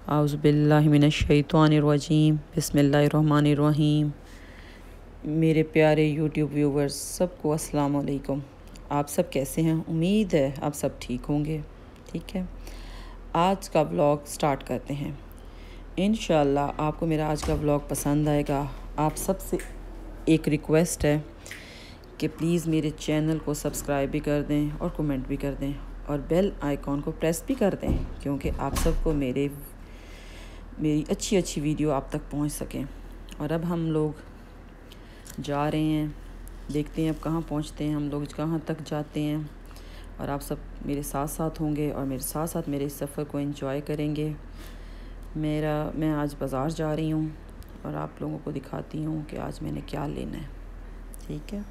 आउज़ुबिल्लाहि मिनश्शैतानिर्रजीम बिस्मिल्लाहिर्रहमानिर्रहीम। मेरे प्यारे यूट्यूब व्यूवर्स सबको अस्सलाम वालेकुम। आप सब कैसे हैं? उम्मीद है आप सब ठीक होंगे। ठीक है, आज का व्लॉग स्टार्ट करते हैं। इंशाल्लाह आपको मेरा आज का व्लॉग पसंद आएगा। आप सबसे एक रिक्वेस्ट है कि प्लीज़ मेरे चैनल को सब्सक्राइब भी कर दें और कमेंट भी कर दें और बेल आइकॉन को प्रेस भी कर दें, क्योंकि आप सबको मेरी अच्छी अच्छी वीडियो आप तक पहुंच सकें। और अब हम लोग जा रहे हैं, देखते हैं अब कहाँ पहुंचते हैं, हम लोग कहाँ तक जाते हैं। और आप सब मेरे साथ साथ होंगे और मेरे साथ साथ मेरे इस सफ़र को एंजॉय करेंगे। मैं आज बाज़ार जा रही हूँ और आप लोगों को दिखाती हूँ कि आज मैंने क्या लेना है। ठीक है।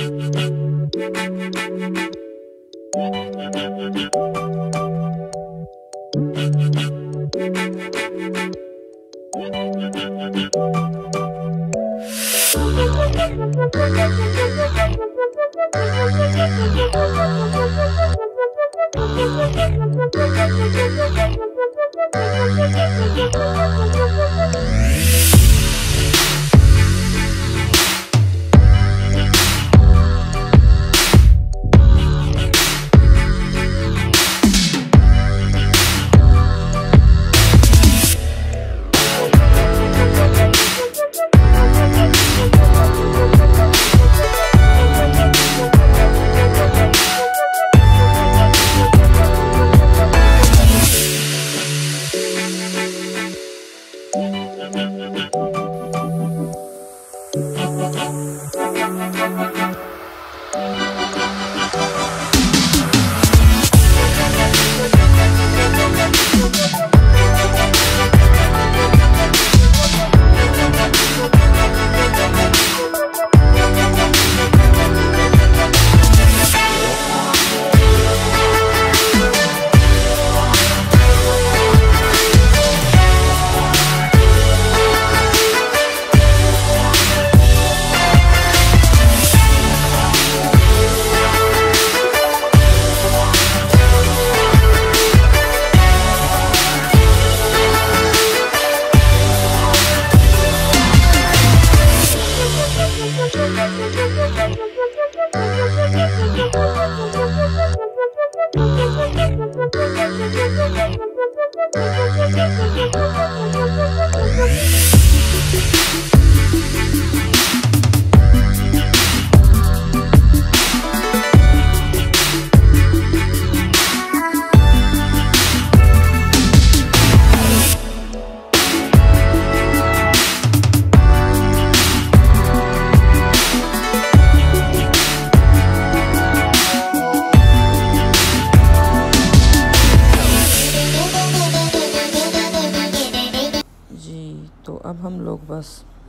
तो अब हम लोग बस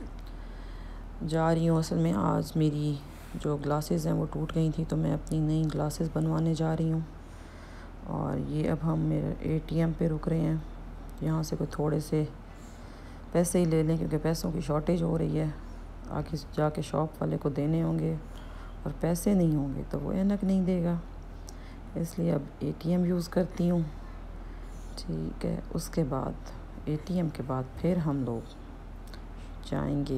जा रही हूँ। असल में आज मेरी जो ग्लासेस हैं वो टूट गई थी, तो मैं अपनी नई ग्लासेस बनवाने जा रही हूँ। और ये अब हम मेरे एटीएम पे रुक रहे हैं, यहाँ से कोई थोड़े से पैसे ही ले लें, क्योंकि पैसों की शॉर्टेज हो रही है। आगे जाके शॉप वाले को देने होंगे और पैसे नहीं होंगे तो वो ऐनक नहीं देगा, इसलिए अब एटीएम यूज़ करती हूँ। ठीक है, उसके बाद एटीएम के बाद फिर हम लोग जाएंगे।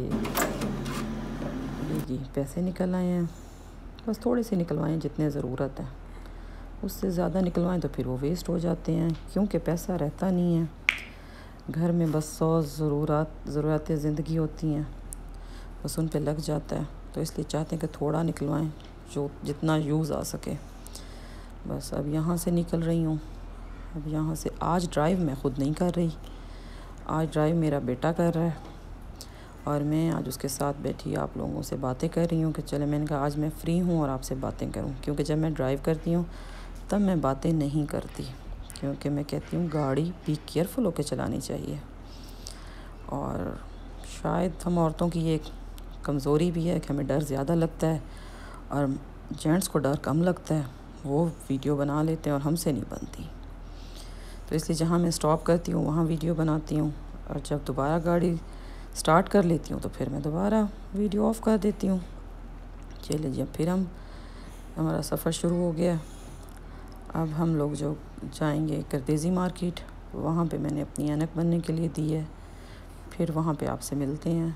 जी पैसे निकल आए हैं, बस थोड़े से निकलवाएं जितने ज़रूरत है, उससे ज़्यादा निकलवाएं तो फिर वो वेस्ट हो जाते हैं, क्योंकि पैसा रहता नहीं है घर में। बस 100 ज़रूरतें ज़िंदगी होती हैं, बस उन पे लग जाता है, तो इसलिए चाहते हैं कि थोड़ा निकलवाएं जो जितना यूज़ आ सके। बस अब यहाँ से निकल रही हूँ। अब यहाँ से आज ड्राइव मैं ख़ुद नहीं कर रही, आज ड्राइव मेरा बेटा कर रहा है और मैं आज उसके साथ बैठी आप लोगों से बातें कर रही हूँ कि चले, मैंने कहा आज मैं फ़्री हूँ और आपसे बातें करूँ, क्योंकि जब मैं ड्राइव करती हूँ तब मैं बातें नहीं करती, क्योंकि मैं कहती हूँ गाड़ी बी केयरफुल होकर चलानी चाहिए। और शायद हम औरतों की ये कमज़ोरी भी है कि हमें डर ज़्यादा लगता है और जेंट्स को डर कम लगता है, वो वीडियो बना लेते हैं और हमसे नहीं बनती। तो इसलिए जहाँ मैं स्टॉप करती हूँ वहाँ वीडियो बनाती हूँ, और जब दोबारा गाड़ी स्टार्ट कर लेती हूँ तो फिर मैं दोबारा वीडियो ऑफ कर देती हूँ। चलिए जी, अब फिर हमारा सफ़र शुरू हो गया। अब हम लोग जो जाएंगे करदेज़ी मार्केट, वहाँ पे मैंने अपनी ऐनक बनने के लिए दी है। फिर वहाँ पे आपसे मिलते हैं।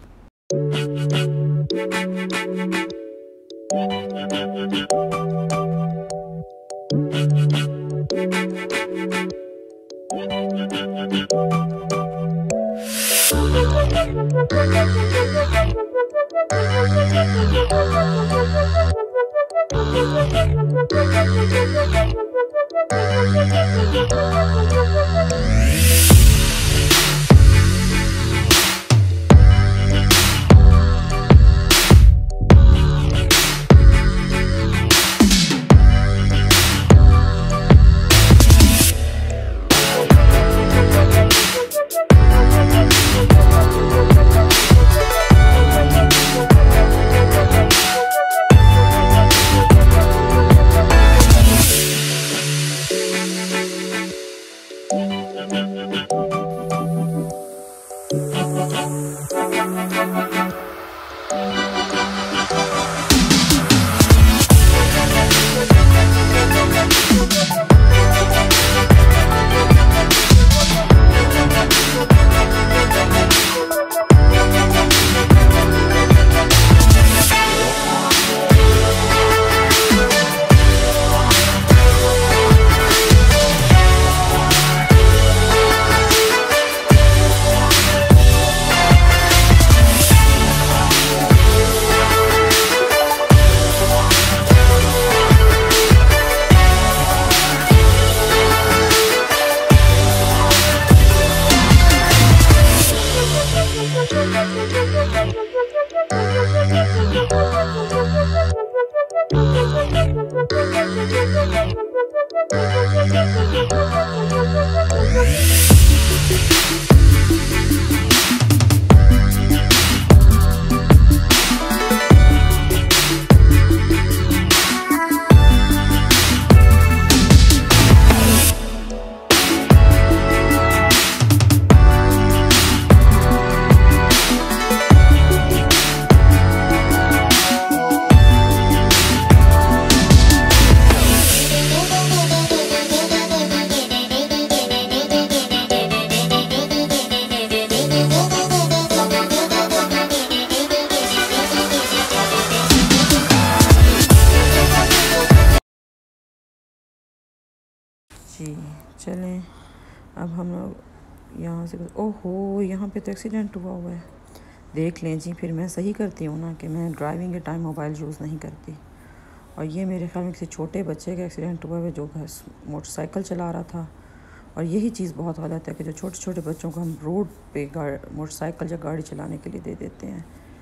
जी चलें, अब हम लोग यहाँ से, ओहो यहाँ पे तो एक्सीडेंट हुआ है। देख लें जी, फिर मैं सही करती हूँ ना कि मैं ड्राइविंग के टाइम मोबाइल यूज़ नहीं करती। और ये मेरे ख्याल में किसी छोटे बच्चे का एक्सीडेंट हुआ है जो मोटरसाइकिल चला रहा था। और यही चीज़ बहुत गलत है कि जो छोटे छोटे बच्चों को हम रोड पे मोटरसाइकिल या गाड़ी चलाने के लिए दे देते हैं।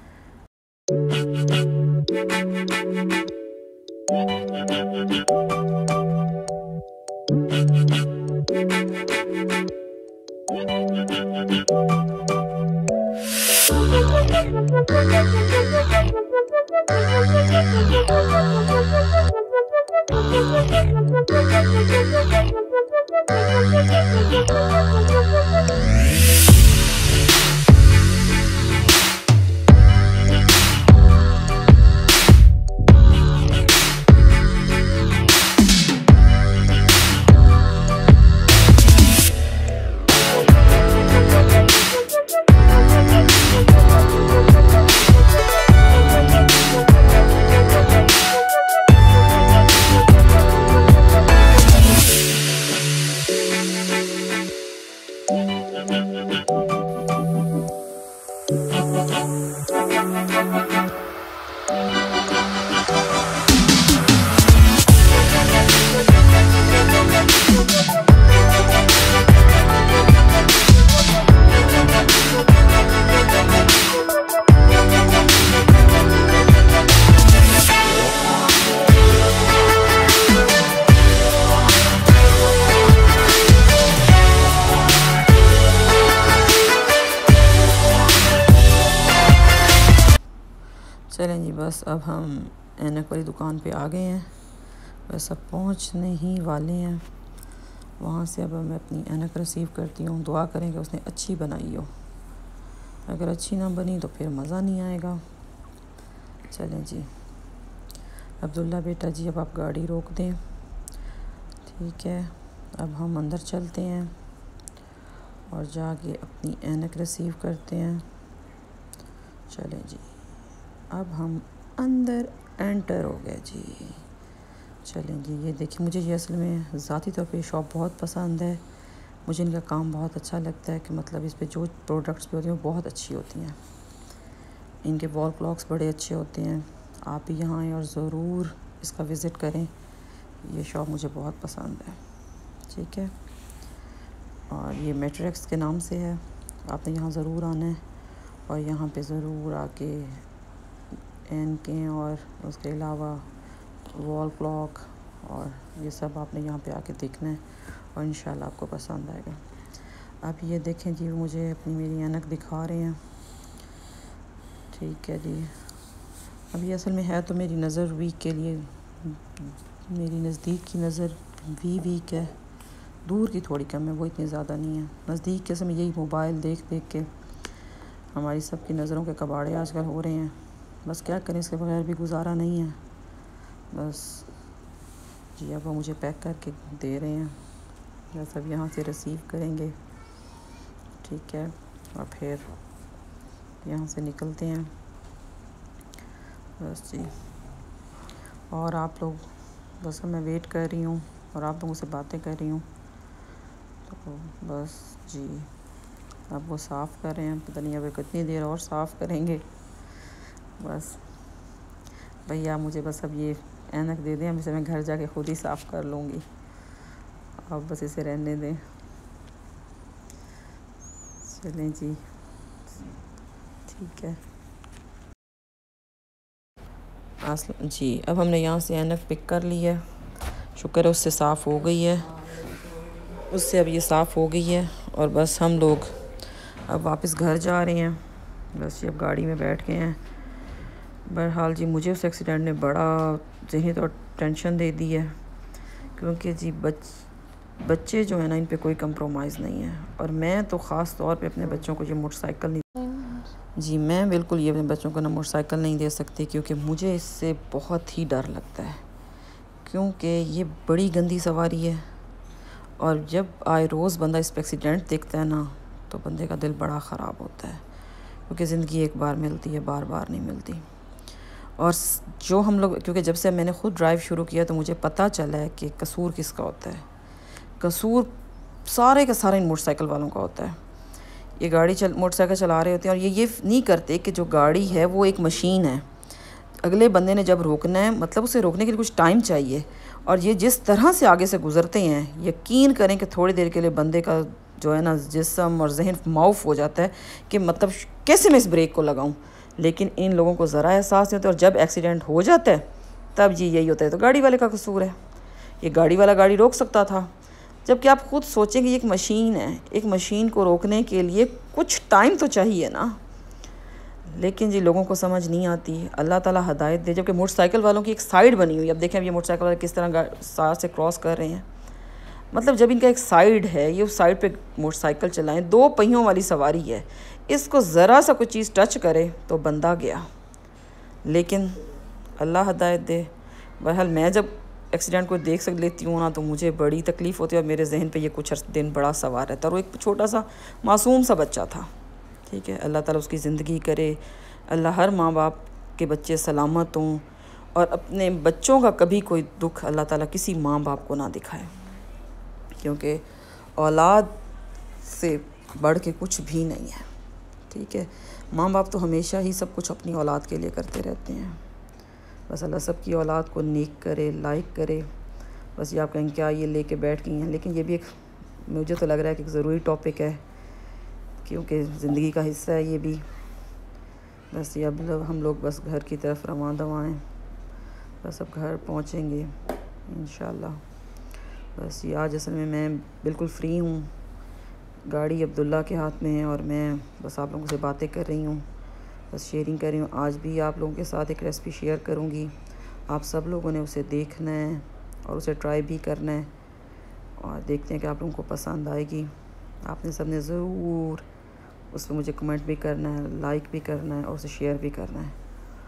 चलें जी, बस अब हम ऐनक वाली दुकान पे आ गए हैं, बस अब पहुंचने ही वाले हैं। वहाँ से अब मैं अपनी ऐनक रिसीव करती हूँ। दुआ करें कि उसने अच्छी बनाई हो, अगर अच्छी ना बनी तो फिर मज़ा नहीं आएगा। चलें जी, अब्दुल्ला बेटा जी अब आप गाड़ी रोक दें, ठीक है। अब हम अंदर चलते हैं। और जाके अपनी ऐनक रिसीव करते हैं। चलें जी, अब हम अंदर एंटर हो गए जी। चलें जी, ये देखिए, मुझे ये असल में ज़ाती तौर पे शॉप बहुत पसंद है। मुझे इनका काम बहुत अच्छा लगता है कि मतलब इस पे जो प्रोडक्ट्स भी होती हैं वो बहुत अच्छी होती हैं। इनके वॉल क्लॉक्स बड़े अच्छे होते हैं। आप भी यहाँ आएँ और ज़रूर इसका विज़िट करें। ये शॉप मुझे बहुत पसंद है। ठीक है, और ये मैट्रिक्स के नाम से है। आपने यहाँ ज़रूर आना है और यहाँ पे ज़रूर आके एनकें और उसके अलावा वॉल क्लॉक और ये सब आपने यहाँ पे आके देखना है और इंशाल्लाह आपको पसंद आएगा। अब ये देखें जी, मुझे अपनी मेरी ऐनक दिखा रहे हैं। ठीक है जी, अब ये असल में है तो मेरी नज़र वीक के लिए, मेरी नज़दीक की नज़र भी वीक है, दूर की थोड़ी कम है, वो इतनी ज़्यादा नहीं है। नज़दीक के समय यही मोबाइल देख देख के हमारी सबकी नज़रों के कबाड़े आजकल हो रहे हैं। बस क्या करें, इसके बगैर भी गुजारा नहीं है। बस जी, अब वो मुझे पैक करके दे रहे हैं, बस अब यहाँ से रिसीव करेंगे। ठीक है, और फिर यहाँ से निकलते हैं। बस जी, और आप लोग, बस मैं वेट कर रही हूँ और आप लोगों से बातें कर रही हूँ। तो बस जी, अब वो साफ़ कर रहे हैं, पता नहीं अब कितनी देर और साफ़ करेंगे। बस भैया मुझे बस अब ये ऐनक दे दें, अब इसे मैं घर जाके ख़ुद ही साफ़ कर लूँगी। अब बस इसे रहने दें। चलें जी, ठीक है जी। अब हमने यहाँ से ऐनक पिक कर ली है, शुक्र है उससे साफ़ हो गई है, उससे अब ये साफ़ हो गई है। और बस हम लोग अब वापस घर जा रहे हैं। बस ये अब गाड़ी में बैठ गए हैं। बहरहाल जी, मुझे उस एक्सीडेंट ने बड़ा ज़हनी तौर टेंशन दे दी है, क्योंकि जी बच्चे जो है ना, इन पे कोई कंप्रोमाइज़ नहीं है। और मैं तो ख़ास तौर पे अपने बच्चों को ये मोटरसाइकिल नहीं, जी मैं बिल्कुल ये अपने बच्चों को ना मोटरसाइकिल नहीं दे सकती, क्योंकि मुझे इससे बहुत ही डर लगता है, क्योंकि ये बड़ी गंदी सवारी है। और जब आए रोज़ बंदा इस पर एक्सीडेंट देखता है ना, तो बंदे का दिल बड़ा ख़राब होता है, क्योंकि ज़िंदगी एक बार मिलती है, बार बार नहीं मिलती। और जो हम लोग, क्योंकि जब से मैंने ख़ुद ड्राइव शुरू किया तो मुझे पता चला है कि कसूर किसका होता है। कसूर सारे का सारा इन मोटरसाइकिल वालों का होता है। ये मोटरसाइकिल चला रहे होते हैं और ये नहीं करते कि जो गाड़ी है वो एक मशीन है। अगले बंदे ने जब रोकना है, मतलब उसे रोकने के लिए कुछ टाइम चाहिए, और ये जिस तरह से आगे से गुज़रते हैं, यकीन करें कि थोड़ी देर के लिए बंदे का जो है ना जिस्म और जहन माउफ हो जाता है कि मतलब कैसे मैं इस ब्रेक को लगाऊं। लेकिन इन लोगों को ज़रा एहसास नहीं होता, और जब एक्सीडेंट हो जाता है तब जी यही होता है, तो गाड़ी वाले का कसूर है। ये गाड़ी वाला गाड़ी रोक सकता था, जबकि आप ख़ुद सोचें कि एक मशीन है, एक मशीन को रोकने के लिए कुछ टाइम तो चाहिए ना। लेकिन जी लोगों को समझ नहीं आती। अल्लाह ताला हदायत दे। जबकि मोटरसाइकिल वालों की एक साइड बनी हुई है, अब देखें अब ये मोटरसाइकिल वाले किस तरह साथ से क्रॉस कर रहे हैं। मतलब जब इनका एक साइड है, ये उस साइड पे मोटरसाइकिल चलाएं, 2 पहियों वाली सवारी है, इसको ज़रा सा कोई चीज़ टच करे तो बंदा गया। लेकिन अल्लाह हदायत दे। बहरहाल मैं जब एक्सीडेंट को देख लेती हूँ ना, तो मुझे बड़ी तकलीफ़ होती है, और मेरे जहन पे ये कुछ दिन बड़ा सवार रहता है। और वो एक छोटा सा मासूम सा बच्चा था। ठीक है, अल्लाह ताला उसकी ज़िंदगी करे। अल्लाह हर माँ बाप के बच्चे सलामत हों, और अपने बच्चों का कभी कोई दुख अल्लाह ताला किसी माँ बाप को ना दिखाए, क्योंकि औलाद से बढ़ के कुछ भी नहीं है। ठीक है, माँ बाप तो हमेशा ही सब कुछ अपनी औलाद के लिए करते रहते हैं। बस अल्लाह सबकी औलाद को नेक करे, लाइक करे। बस ये आप कहें क्या ये लेके बैठ गई हैं, लेकिन ये भी एक, मुझे तो लग रहा है कि एक ज़रूरी टॉपिक है, क्योंकि ज़िंदगी का हिस्सा है ये भी। बस ये अब हम लोग बस घर की तरफ रवां दवां हैं। बस अब घर पहुँचेंगे इंशाल्लाह। बस ये आज असल में मैं बिल्कुल फ्री हूँ, गाड़ी अब्दुल्ला के हाथ में है, और मैं बस आप लोगों से बातें कर रही हूँ, बस शेयरिंग कर रही हूँ। आज भी आप लोगों के साथ एक रेसिपी शेयर करूँगी। आप सब लोगों ने उसे देखना है और उसे ट्राई भी करना है, और देखते हैं कि आप लोगों को पसंद आएगी। आपने सब ने ज़रूर उस पर मुझे कमेंट भी करना है, लाइक भी करना है, और उसे शेयर भी करना है।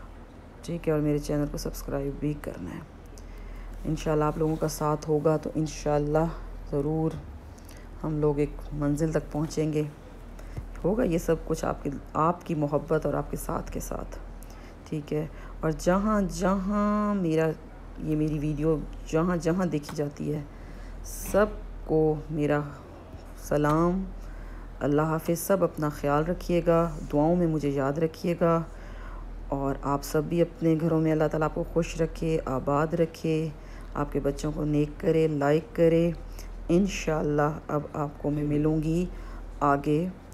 ठीक है, और मेरे चैनल को सब्सक्राइब भी करना है। इंशाल्लाह आप लोगों का साथ होगा तो इंशाल्लाह ज़रूर हम लोग एक मंजिल तक पहुँचेंगे। होगा ये सब कुछ आपकी मोहब्बत और आपके साथ के साथ, ठीक है। और जहाँ जहाँ मेरी वीडियो जहाँ जहाँ देखी जाती है, सबको मेरा सलाम, अल्लाह हाफ़िज़। सब अपना ख्याल रखिएगा, दुआओं में मुझे याद रखिएगा। और आप सब भी अपने घरों में अल्लाह ताला आपको खुश रखे, आबाद रखे, आपके बच्चों को नेक करे, लाइक करे। इंशाअल्लाह अब आपको मैं मिलूँगी आगे